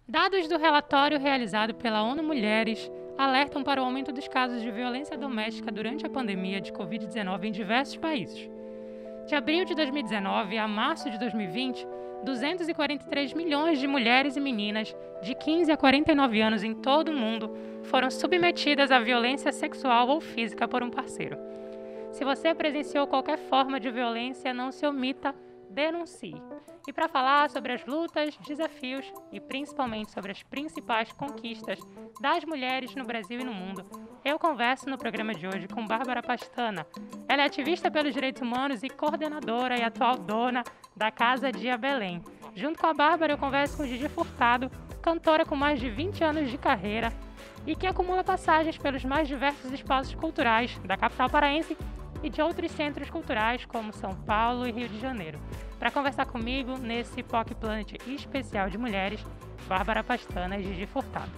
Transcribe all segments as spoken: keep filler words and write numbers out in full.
Dados do relatório realizado pela ONU Mulheres alertam para o aumento dos casos de violência doméstica durante a pandemia de covid dezenove em diversos países. De abril de dois mil e dezenove a março de dois mil e vinte, duzentos e quarenta e três milhões de mulheres e meninas de quinze a quarenta e nove anos em todo o mundo foram submetidas à violência sexual ou física por um parceiro. Se você presenciou qualquer forma de violência, não se omita, denuncie. E para falar sobre as lutas, desafios e principalmente sobre as principais conquistas das mulheres no Brasil e no mundo, eu converso no programa de hoje com Bárbara Pastana. Ela é ativista pelos direitos humanos e coordenadora e atual dona da Casa Dia Belém. Junto com a Bárbara, eu converso com Gigi Furtado, cantora com mais de vinte anos de carreira e que acumula passagens pelos mais diversos espaços culturais da capital paraense e de outros centros culturais como São Paulo e Rio de Janeiro. Para conversar comigo nesse P O C Planet especial de mulheres, Bárbara Pastana e Gigi Furtado.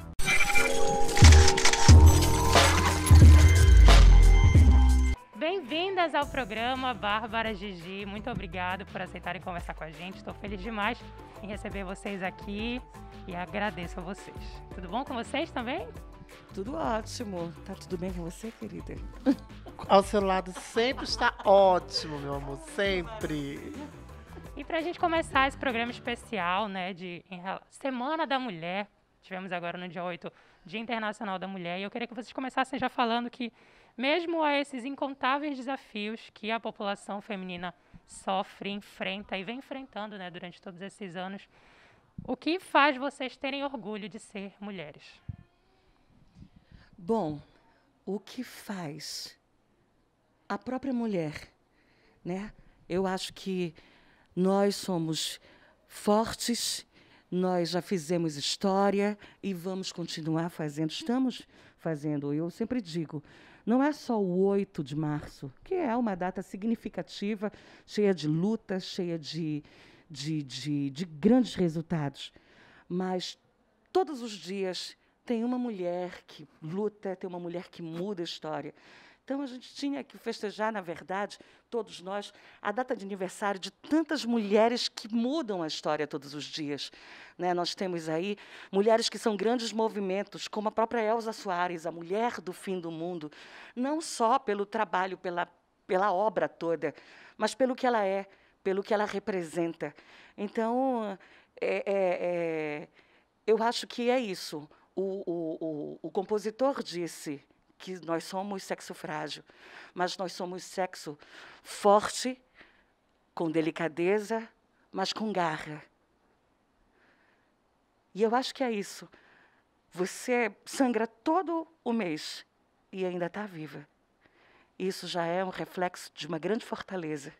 Bem-vindas ao programa, Bárbara, Gigi. Muito obrigada por aceitarem conversar com a gente. Estou feliz demais em receber vocês aqui e agradeço a vocês. Tudo bom com vocês também? Tudo ótimo. Tá tudo bem com você, querida? Ao seu lado sempre está ótimo, meu amor, sempre. E para a gente começar esse programa especial, né, de em, Semana da Mulher, tivemos agora no dia oito, Dia Internacional da Mulher, e eu queria que vocês começassem já falando que, mesmo a esses incontáveis desafios que a população feminina sofre, enfrenta e vem enfrentando, né, durante todos esses anos, o que faz vocês terem orgulho de ser mulheres? Bom, o que faz a própria mulher, né? Eu acho que nós somos fortes, nós já fizemos história e vamos continuar fazendo, estamos fazendo. Eu sempre digo, não é só o oito de março, que é uma data significativa, cheia de lutas, cheia de, de, de, de grandes resultados, mas todos os dias tem uma mulher que luta, tem uma mulher que muda a história. Então, a gente tinha que festejar, na verdade, todos nós, a data de aniversário de tantas mulheres que mudam a história todos os dias. Né? Nós temos aí mulheres que são grandes movimentos, como a própria Elza Soares, a mulher do fim do mundo, não só pelo trabalho, pela, pela obra toda, mas pelo que ela é, pelo que ela representa. Então, é, é, é, eu acho que é isso. O, o, o, o compositor disse que nós somos sexo frágil, mas nós somos sexo forte, com delicadeza, mas com garra. E eu acho que é isso. Você sangra todo o mês e ainda está viva. Isso já é um reflexo de uma grande fortaleza.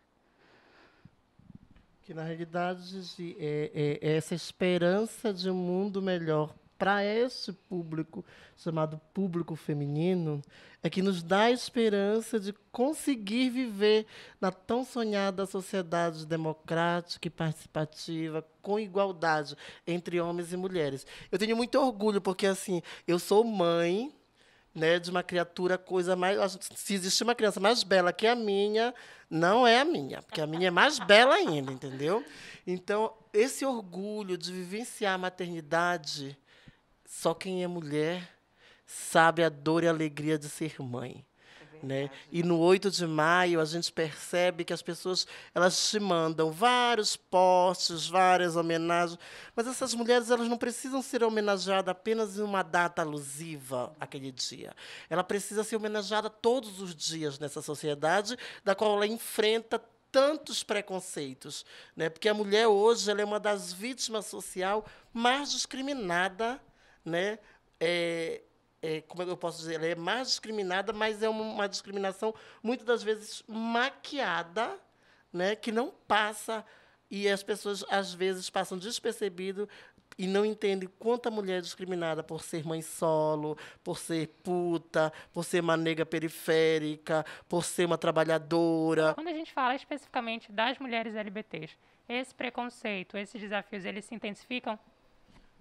Que, na realidade, é, é, é essa esperança de um mundo melhor para esse público, chamado público feminino, é que nos dá a esperança de conseguir viver na tão sonhada sociedade democrática e participativa, com igualdade entre homens e mulheres. Eu tenho muito orgulho, porque assim, eu sou mãe, né, de uma criatura, coisa mais. Se existe uma criança mais bela que a minha, não é a minha, porque a minha é mais bela ainda, entendeu? Então, esse orgulho de vivenciar a maternidade, só quem é mulher sabe a dor e a alegria de ser mãe. É né? E no oito de maio, a gente percebe que as pessoas elas te mandam vários posts, várias homenagens, mas essas mulheres elas não precisam ser homenageadas apenas em uma data alusiva àquele dia. Ela precisa ser homenageada todos os dias nessa sociedade, da qual ela enfrenta tantos preconceitos. Né? Porque a mulher, hoje, ela é uma das vítimas social mais discriminada, né? É, é, como eu posso dizer, ela é mais discriminada, mas é uma, uma discriminação, muitas das vezes, maquiada, né? Que não passa, e as pessoas, às vezes, passam despercebido e não entendem quanta mulher é discriminada por ser mãe solo, por ser puta, por ser uma negra periférica, por ser uma trabalhadora. Quando a gente fala especificamente das mulheres L G B Tês, esse preconceito, esses desafios, eles se intensificam?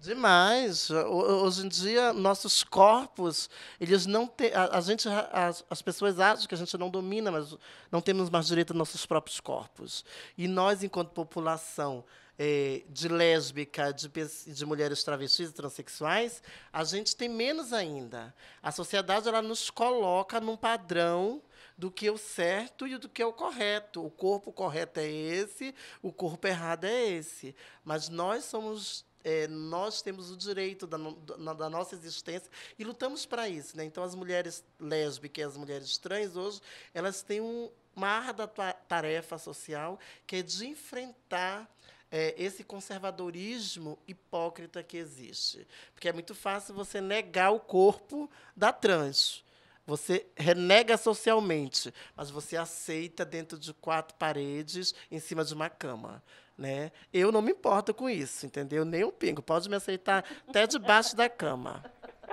Demais. Ho- Hoje em dia, nossos corpos, eles não têm. A, a gente, as, as pessoas acham que a gente não domina, mas não temos mais direito aos nossos próprios corpos. E nós, enquanto população eh, de lésbica, de, pes- de mulheres travestis e transexuais, a gente tem menos ainda. A sociedade ela nos coloca num padrão do que é o certo e do que é o correto. O corpo correto é esse, o corpo errado é esse. Mas nós somos é, nós temos o direito da, no- da- da nossa existência e lutamos para isso, né? Então, as mulheres lésbicas e as mulheres trans, hoje, elas têm um- uma árdua ta- tarefa social, que é de enfrentar é, esse conservadorismo hipócrita que existe. Porque é muito fácil você negar o corpo da trans. Você renega socialmente, mas você aceita dentro de quatro paredes, em cima de uma cama. Né? Eu não me importo com isso, entendeu? Nem um pingo. Pode me aceitar até debaixo da cama.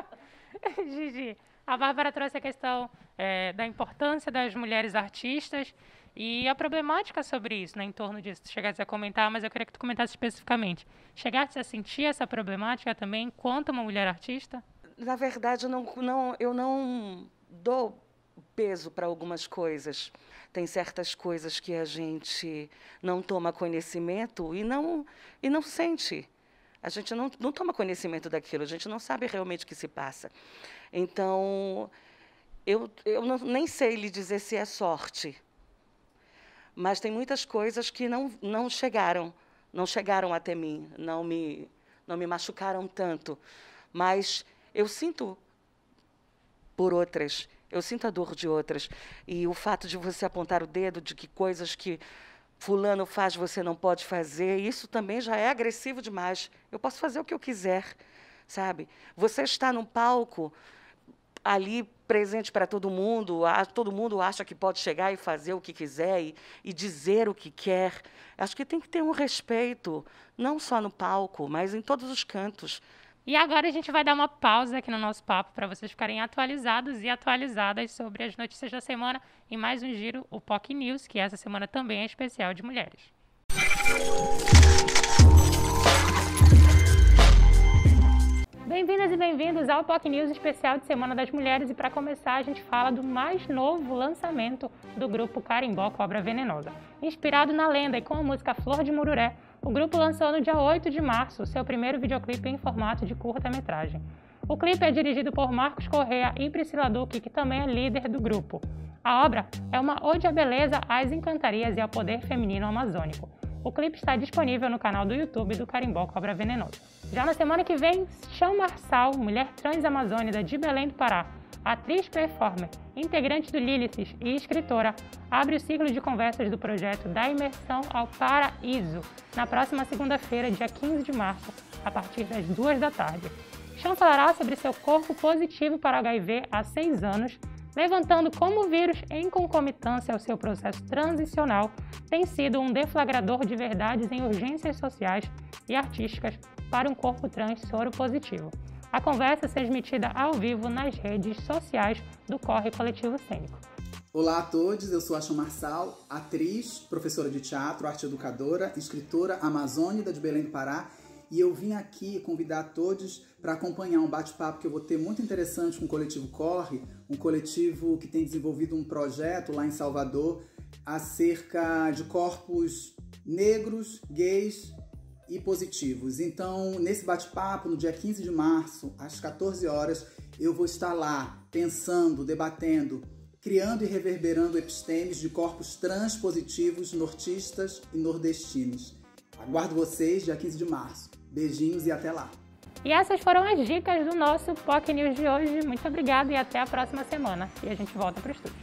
Gigi, a Bárbara trouxe a questão eh, da importância das mulheres artistas e a problemática sobre isso, né, em torno disso. Tu chegasse a comentar, mas eu queria que tu comentasse especificamente. Chegasse a sentir essa problemática também enquanto uma mulher artista? Na verdade, não, não, eu não dou peso para algumas coisas. Tem certas coisas que a gente não toma conhecimento e não, e não sente. A gente não, não toma conhecimento daquilo, a gente não sabe realmente o que se passa. Então, eu, eu não, nem sei lhe dizer se é sorte, mas tem muitas coisas que não, não chegaram, não chegaram até mim, não me, não me machucaram tanto. Mas eu sinto por outras, eu sinto a dor de outras. E o fato de você apontar o dedo de que coisas que fulano faz você não pode fazer, isso também já é agressivo demais. Eu posso fazer o que eu quiser, sabe? Você está num palco ali presente para todo mundo, a- todo mundo acha que pode chegar e fazer o que quiser e, e dizer o que quer. Acho que tem que ter um respeito, não só no palco, mas em todos os cantos. E agora a gente vai dar uma pausa aqui no nosso papo para vocês ficarem atualizados e atualizadas sobre as notícias da semana em mais um giro, o P O C News, que essa semana também é especial de mulheres. Bem-vindas e bem-vindos ao P O C News especial de Semana das Mulheres, e para começar a gente fala do mais novo lançamento do grupo Carimbó Cobra Venenosa. Inspirado na lenda e com a música Flor de Mururé, o grupo lançou no dia oito de março seu primeiro videoclipe em formato de curta-metragem. O clipe é dirigido por Marcos Correa e Priscila Duque, que também é líder do grupo. A obra é uma ode à beleza, às encantarias e ao poder feminino amazônico. O clipe está disponível no canal do YouTube do Carimbó Cobra Venenosa. Já na semana que vem, Chão Marçal, mulher trans amazônica de Belém do Pará, atriz performer, integrante do Lílices e escritora, abre o ciclo de conversas do projeto Da Imersão ao Paraíso, na próxima segunda-feira, dia quinze de março, a partir das duas da tarde. Chão falará sobre seu corpo positivo para H I V há seis anos, levantando como o vírus, em concomitância ao seu processo transicional, tem sido um deflagrador de verdades em urgências sociais e artísticas para um corpo trans soro positivo. A conversa é transmitida ao vivo nas redes sociais do Corre Coletivo Cênico. Olá a todos, eu sou a Chão Marçal, atriz, professora de teatro, arte educadora, escritora amazônica de Belém do Pará, e eu vim aqui convidar todos para acompanhar um bate-papo que eu vou ter muito interessante com o Coletivo Corre, um coletivo que tem desenvolvido um projeto lá em Salvador acerca de corpos negros, gays e positivos. Então, nesse bate-papo, no dia quinze de março, às quatorze horas, eu vou estar lá pensando, debatendo, criando e reverberando epistemes de corpos trans positivos, nortistas e nordestinos. Aguardo vocês dia quinze de março. Beijinhos e até lá! E essas foram as dicas do nosso P O C News de hoje. Muito obrigada e até a próxima semana. E a gente volta para o estúdio.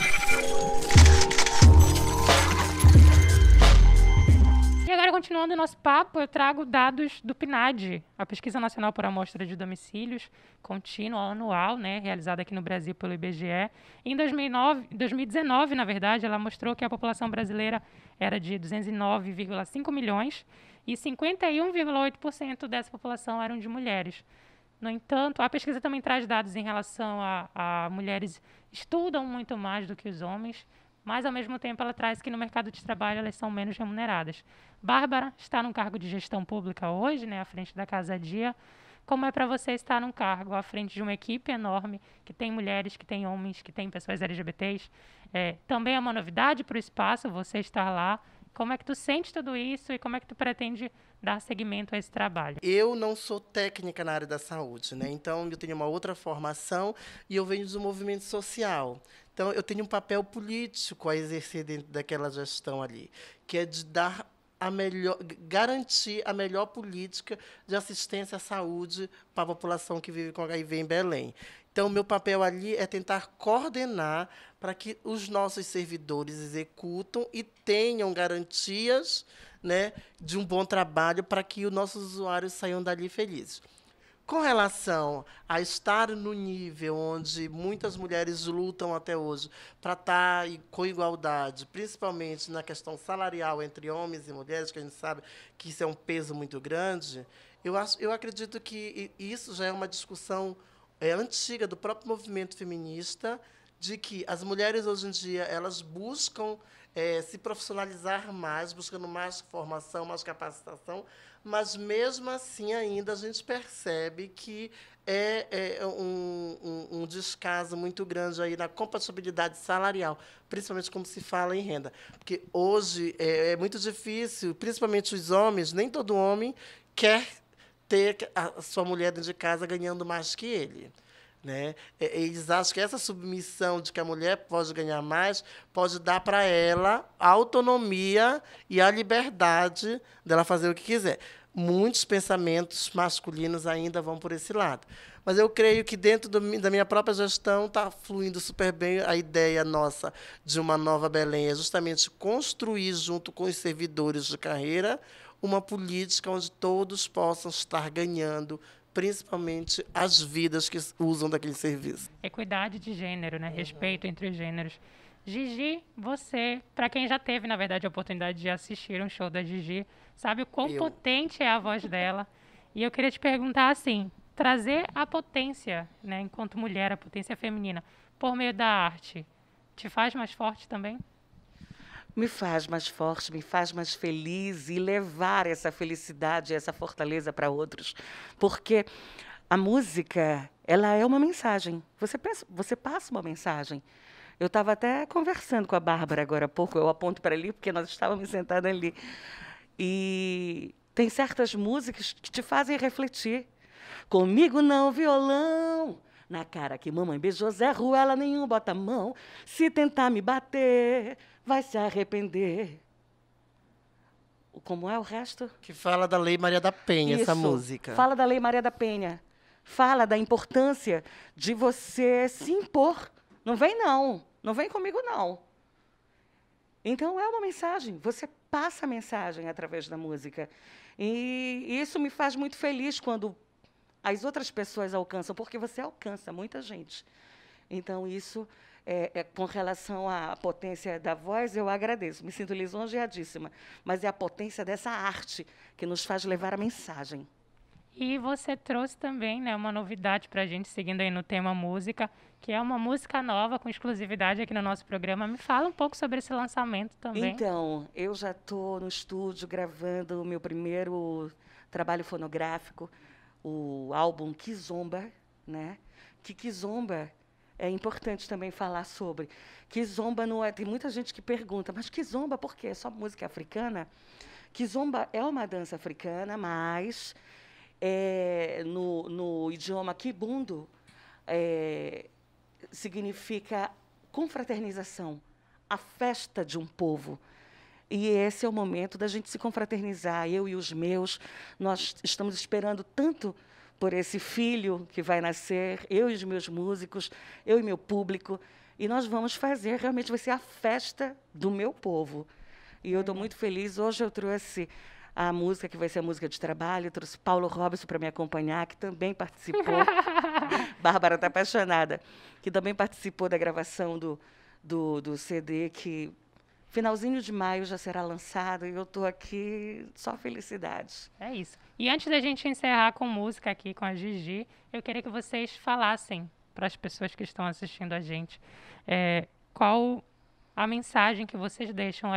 E agora, continuando o nosso papo, eu trago dados do P N A D, a Pesquisa Nacional por Amostra de Domicílios, contínua, anual, né, realizada aqui no Brasil pelo I B G E. Em dois mil e nove, dois mil e dezenove, na verdade, ela mostrou que a população brasileira era de duzentos e nove vírgula cinco milhões e cinquenta e um vírgula oito por cento dessa população eram de mulheres. No entanto, a pesquisa também traz dados em relação a, a mulheres estudam muito mais do que os homens, mas, ao mesmo tempo, ela traz que no mercado de trabalho elas são menos remuneradas. Bárbara está num cargo de gestão pública hoje, né, à frente da Casa Dia. Como é para você estar num cargo à frente de uma equipe enorme, que tem mulheres, que tem homens, que tem pessoas L G B T s? É, também é uma novidade para o espaço você estar lá. Como é que tu sente tudo isso e como é que tu pretende dar seguimento a esse trabalho? Eu não sou técnica na área da saúde, né? Então, eu tenho uma outra formação e eu venho do movimento social. Então, eu tenho um papel político a exercer dentro daquela gestão ali, que é de dar a melhor, garantir a melhor política de assistência à saúde para a população que vive com H I V em Belém. Então, o meu papel ali é tentar coordenar para que os nossos servidores executam e tenham garantias, né, de um bom trabalho para que os nossos usuários saiam dali felizes. Com relação a estar no nível onde muitas mulheres lutam até hoje para estar com igualdade, principalmente na questão salarial entre homens e mulheres, que a gente sabe que isso é um peso muito grande, eu, acho, eu acredito que isso já é uma discussão é, antiga do próprio movimento feminista, de que as mulheres, hoje em dia, elas buscam é, se profissionalizar mais, buscando mais formação, mais capacitação, mas, mesmo assim, ainda a gente percebe que é, é um, um, um descaso muito grande aí na compatibilidade salarial, principalmente como se fala em renda. Porque hoje é, é muito difícil, principalmente os homens, nem todo homem quer ter a sua mulher dentro de casa ganhando mais que ele. Né? Eles acham que essa submissão de que a mulher pode ganhar mais pode dar para ela a autonomia e a liberdade dela fazer o que quiser. Muitos pensamentos masculinos ainda vão por esse lado. Mas eu creio que, dentro do, da minha própria gestão, está fluindo super bem a ideia nossa de uma nova Belém. É justamente construir, junto com os servidores de carreira, uma política onde todos possam estar ganhando, principalmente as vidas que usam daquele serviço. Equidade de gênero, né? Respeito entre os gêneros. Gigi, você, para quem já teve, na verdade, a oportunidade de assistir um show da Gigi, sabe o quão Eu. potente é a voz dela. E eu queria te perguntar assim, trazer a potência, né, enquanto mulher, a potência feminina, por meio da arte, te faz mais forte também? Me faz mais forte, me faz mais feliz e levar essa felicidade, essa fortaleza para outros. Porque a música, ela é uma mensagem. Você, pensa, você passa uma mensagem. Eu estava até conversando com a Bárbara agora há pouco, eu aponto para ali, porque nós estávamos sentados ali. E tem certas músicas que te fazem refletir. Comigo não, violão. Na cara que mamãe beijou Zé Ruela, nenhum bota a mão. Se tentar me bater, vai se arrepender. Como é o resto? Que fala da Lei Maria da Penha, Isso, essa música. Fala da Lei Maria da Penha. Fala da importância de você se impor. Não vem, não. Não vem comigo, não. Então, é uma mensagem. Você passa a mensagem através da música. E isso me faz muito feliz quando as outras pessoas alcançam, porque você alcança muita gente. Então, isso, é, é, com relação à potência da voz, eu agradeço. Me sinto lisonjeadíssima. Mas é a potência dessa arte que nos faz levar a mensagem. E você trouxe também, né, uma novidade para a gente, seguindo aí no tema música, que é uma música nova, com exclusividade aqui no nosso programa. Me fala um pouco sobre esse lançamento também. Então, eu já estou no estúdio gravando o meu primeiro trabalho fonográfico, o álbum Kizomba, né? Que Kizomba é importante também falar sobre. Kizomba não é... Tem muita gente que pergunta, mas Kizomba por quê? É só música africana? Kizomba é uma dança africana, mas... É, no, no idioma Kibundo, é, significa confraternização, a festa de um povo. E esse é o momento da gente se confraternizar. Eu e os meus, nós estamos esperando tanto por esse filho que vai nascer, eu e os meus músicos, eu e meu público, e nós vamos fazer, realmente vai ser a festa do meu povo. E eu estou muito feliz. Hoje eu trouxe a música, que vai ser a música de trabalho, eu trouxe Paulo Robson para me acompanhar, que também participou. Bárbara está apaixonada, que também participou da gravação do, do, do C D, que finalzinho de maio já será lançado, e eu estou aqui só felicidade. É isso. E antes da gente encerrar com música aqui com a Gigi, eu queria que vocês falassem para as pessoas que estão assistindo a gente é, qual a mensagem que vocês deixam aí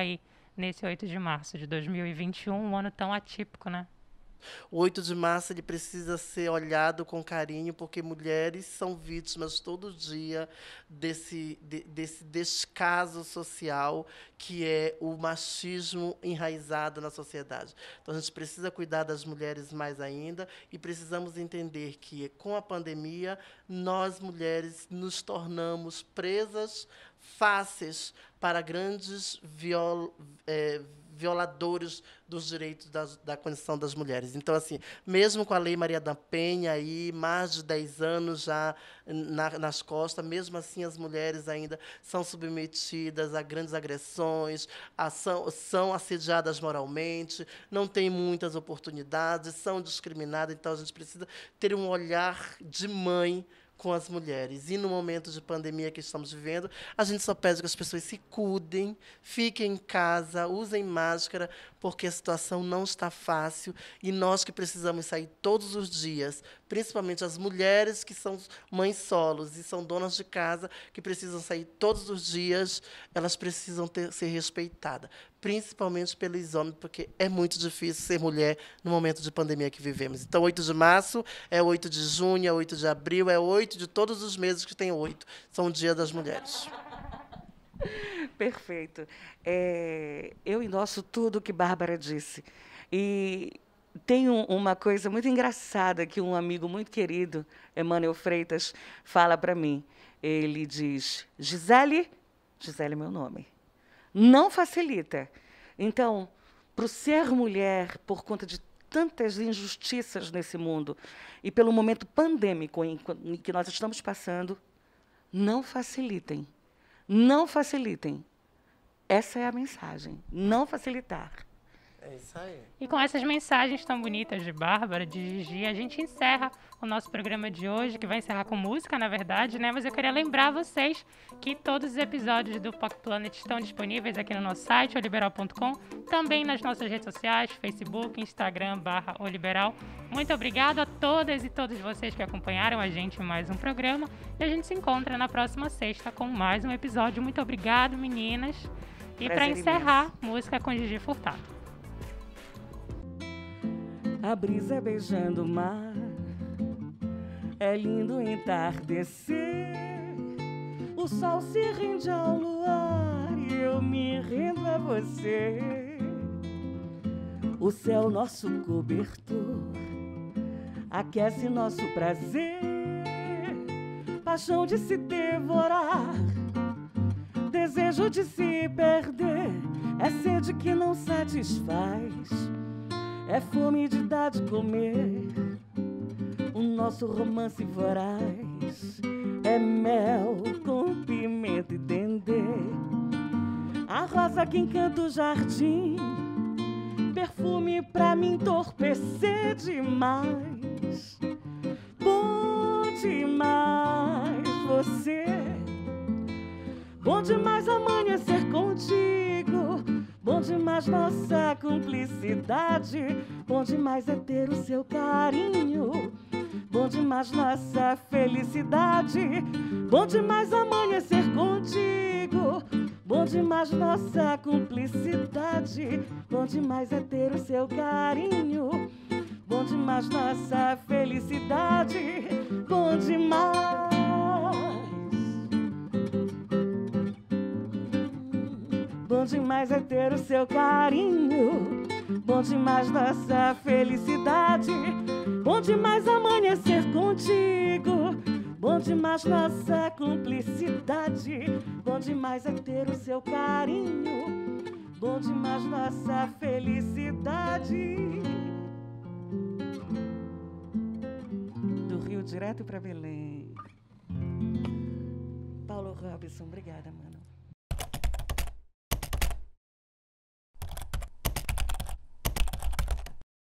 nesse oito de março de dois mil e vinte e um, um ano tão atípico, né? O oito de março ele precisa ser olhado com carinho, porque mulheres são vítimas todo dia desse, de, desse descaso social que é o machismo enraizado na sociedade. Então, a gente precisa cuidar das mulheres mais ainda e precisamos entender que, com a pandemia, nós, mulheres, nos tornamos presas fáceis para grandes viol, é, violadores dos direitos das, da condição das mulheres. Então, assim, mesmo com a Lei Maria da Penha, aí, mais de dez anos já na, nas costas, mesmo assim as mulheres ainda são submetidas a grandes agressões, a, são, são assediadas moralmente, não têm muitas oportunidades, são discriminadas. Então, a gente precisa ter um olhar de mãe com as mulheres. E no momento de pandemia que estamos vivendo, a gente só pede que as pessoas se cuidem, fiquem em casa, usem máscara, porque a situação não está fácil e nós que precisamos sair todos os dias, principalmente as mulheres que são mães solos e são donas de casa, que precisam sair todos os dias, elas precisam ter, ser respeitadas, principalmente pelos homens, porque é muito difícil ser mulher no momento de pandemia que vivemos. Então, oito de março é oito de junho, é oito de abril, é oito de todos os meses que tem oito. São o Dia das Mulheres. Perfeito. É, eu endosso tudo o que Bárbara disse. E tem um, uma coisa muito engraçada que um amigo muito querido, Emmanuel Freitas, fala para mim. Ele diz, Gisele, Gisele é meu nome, não facilita. Então, para o ser mulher, por conta de tantas injustiças nesse mundo e pelo momento pandêmico em que nós estamos passando, não facilitem. Não facilitem. Essa é a mensagem. Não facilitar. É isso aí. E com essas mensagens tão bonitas de Bárbara, de Gigi, a gente encerra o nosso programa de hoje, que vai encerrar com música, na verdade, né? Mas eu queria lembrar vocês que todos os episódios do P O C Planet estão disponíveis aqui no nosso site, o liberal ponto com, também nas nossas redes sociais, Facebook, Instagram, barra o liberal. Muito obrigado a todas e todos vocês que acompanharam a gente em mais um programa. E a gente se encontra na próxima sexta com mais um episódio. Muito obrigado, meninas. E para encerrar, imenso. Música com Gigi Furtado. A brisa beijando o mar, é lindo entardecer. O sol se rende ao luar e eu me rendo a você. O céu, nosso cobertor, aquece nosso prazer. Paixão de se devorar, desejo de se perder. É sede que não satisfaz, é fome de dar de comer. O nosso romance voraz é mel com pimenta e dendê. A rosa que encanta o jardim, perfume pra me entorpecer demais. Bom demais você, bom demais amanhecer contigo. Bom demais nossa cumplicidade, bom demais é ter o seu carinho. Bom demais nossa felicidade, bom demais amanhecer contigo. Bom demais nossa cumplicidade, bom demais é ter o seu carinho. Bom demais nossa felicidade, bom demais. Bom demais é ter o seu carinho, bom demais nossa felicidade, bom demais amanhecer contigo. Bom demais nossa cumplicidade, bom demais é ter o seu carinho, bom demais nossa felicidade. Do Rio direto para Belém. Paulo Robson, obrigada, mano.